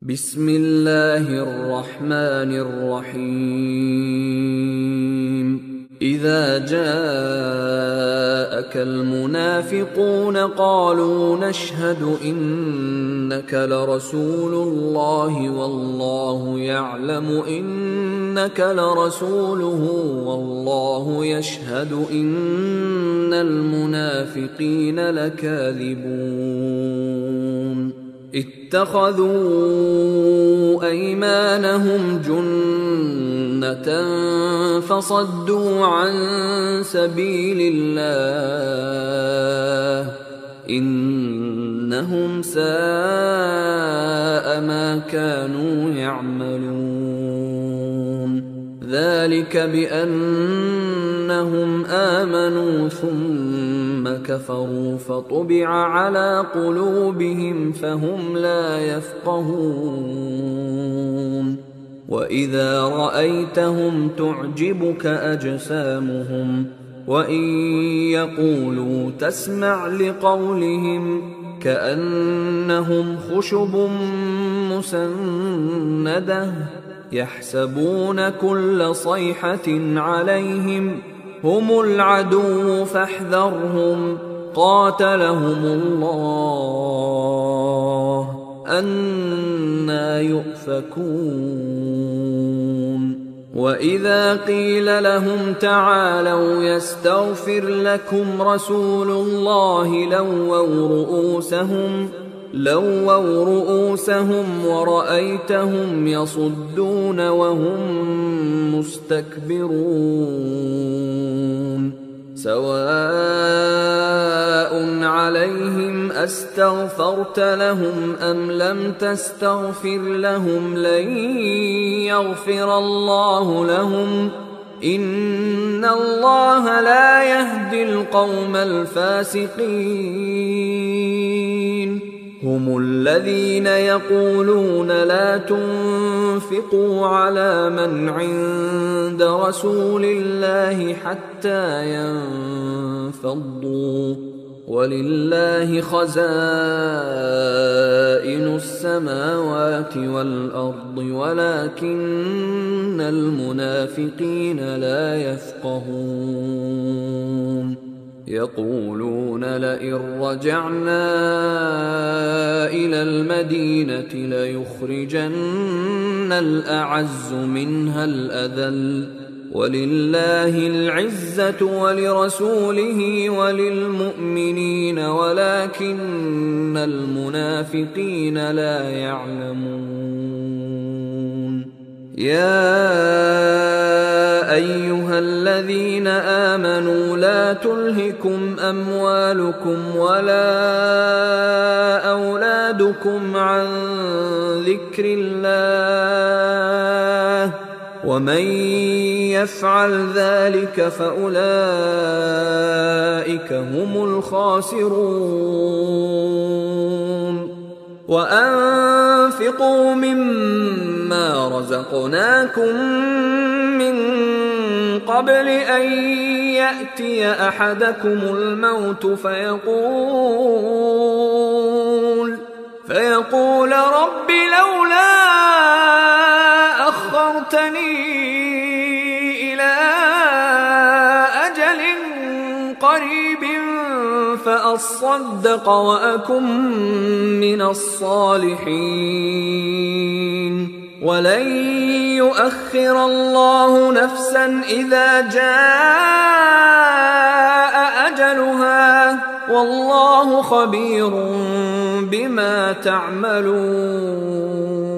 بسم الله الرحمن الرحيم إذا جاءك المنافقون قالوا نشهد إنك لرسول الله والله يعلم إنك لرسوله والله يشهد إن المنافقين لكاذبون اتخذوا أيمانهم جنة فصدوا عن سبيل الله إنهم ساء ما كانوا يعملون ذلك بأنهم آمنوا ثم كفروا فطبع على قلوبهم فهم لا يفقهون وإذا رأيتهم تعجبك أجسامهم وإن يقولوا تسمع لقولهم كأنهم خشب مسندة يحسبون كل صيحة عليهم هم العدو فاحذرهم قاتلهم الله أنى يؤفكون وإذا قيل لهم تعالوا يستغفر لكم رسول الله لووا رؤوسهم ورأيتهم يصدون وهم مستكبرون سواء عليهم أستغفرت لهم أم لم تستغفر لهم لن يغفر الله لهم إن الله لا يهدي القوم الفاسقين هم الذين يقولون لا تنفقوا على من عند رسول الله حتى ينفضوا ولله خزائن السماوات والأرض ولكن المنافقين لا يفقهون يقولون لئن رجعنا إلى المدينة ليخرجن الأعز منها الأذل ولله العزة ولرسوله وللمؤمنين ولكن المنافقين لا يعلمون يا أيها الذين آمنوا لا تلهكم أموالكم ولا أولادكم عن ذكر الله ومن يفعل ذلك فأولئك هم الخاسرون وأنفقوا مما رزقناكم من قبل أن يأتي أحدكم الموت فيقول رب لولا أخرتني إلى أجل قريب فأصدق وأكن من الصالحين ولن يؤخر الله نفسا إذا جاء أجلها والله خبير بما تعملون